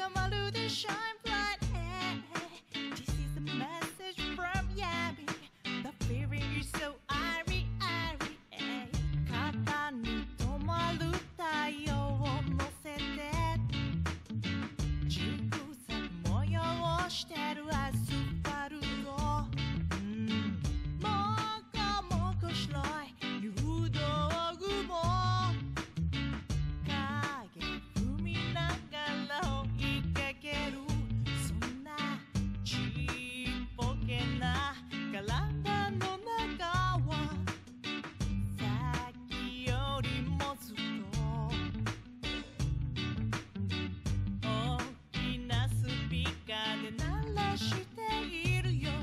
がまるで Shine bright hey, This is a message from Yami The feeling is so airy airy hey. 肩に止まる太陽を乗せてジグザグ模様をしてるアスファルトもこもこ白い入道雲影踏みながら追いかけるそんなちっぽけな体の中はさっきよりもずっと大きなスピーカーで鳴らしているよ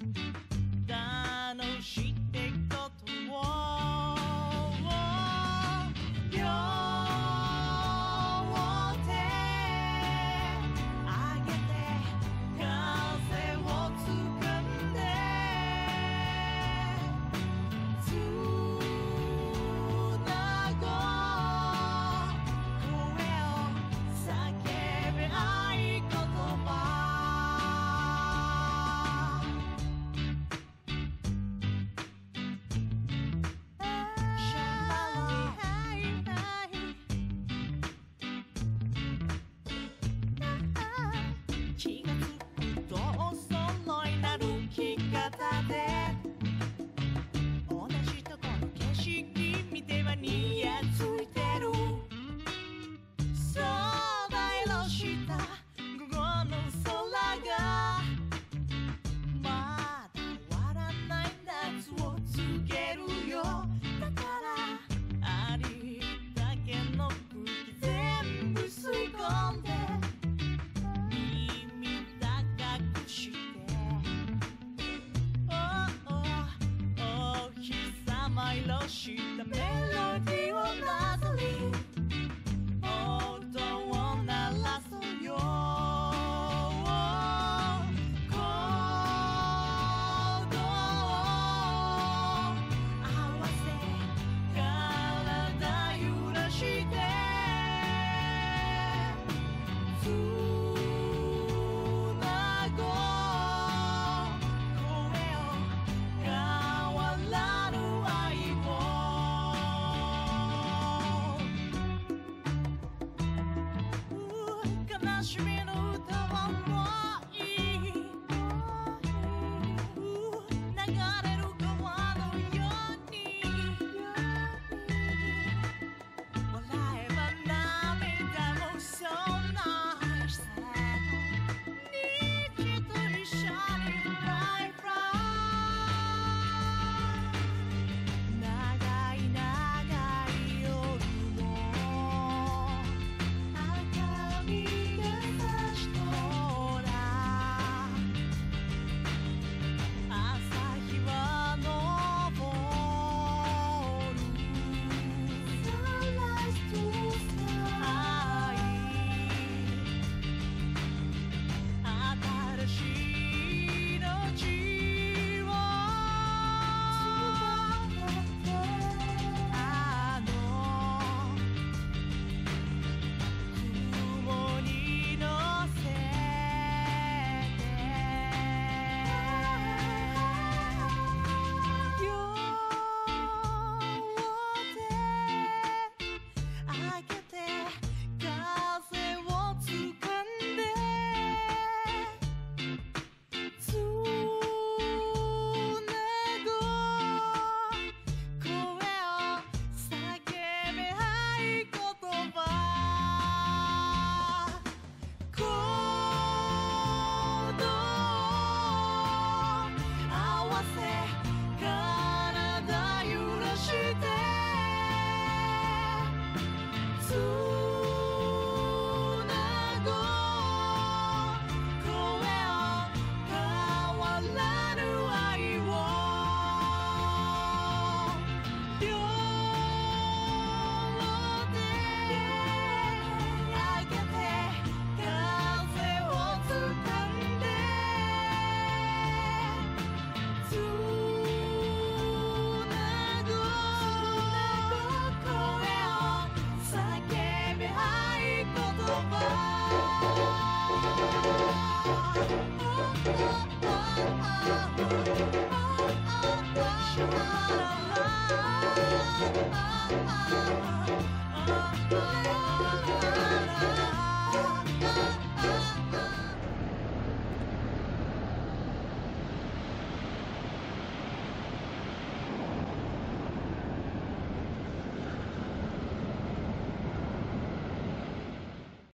楽しいってことを両手上げて風を掴んでつなごう声を叫べ合言葉気がつくとお揃いなる着方で同じとこの景色見てはニヤついてるそうだ色した午後の空がまだ終わらない夏を告げるよだからありだけの空気全部吸い込んで耳高くしてお日様色したメロディーをなぞり音を鳴らそうよ鼓動合わせ体揺らしてつなごう声を変わらぬ愛を oh, oh, oh, oh, oh, oh.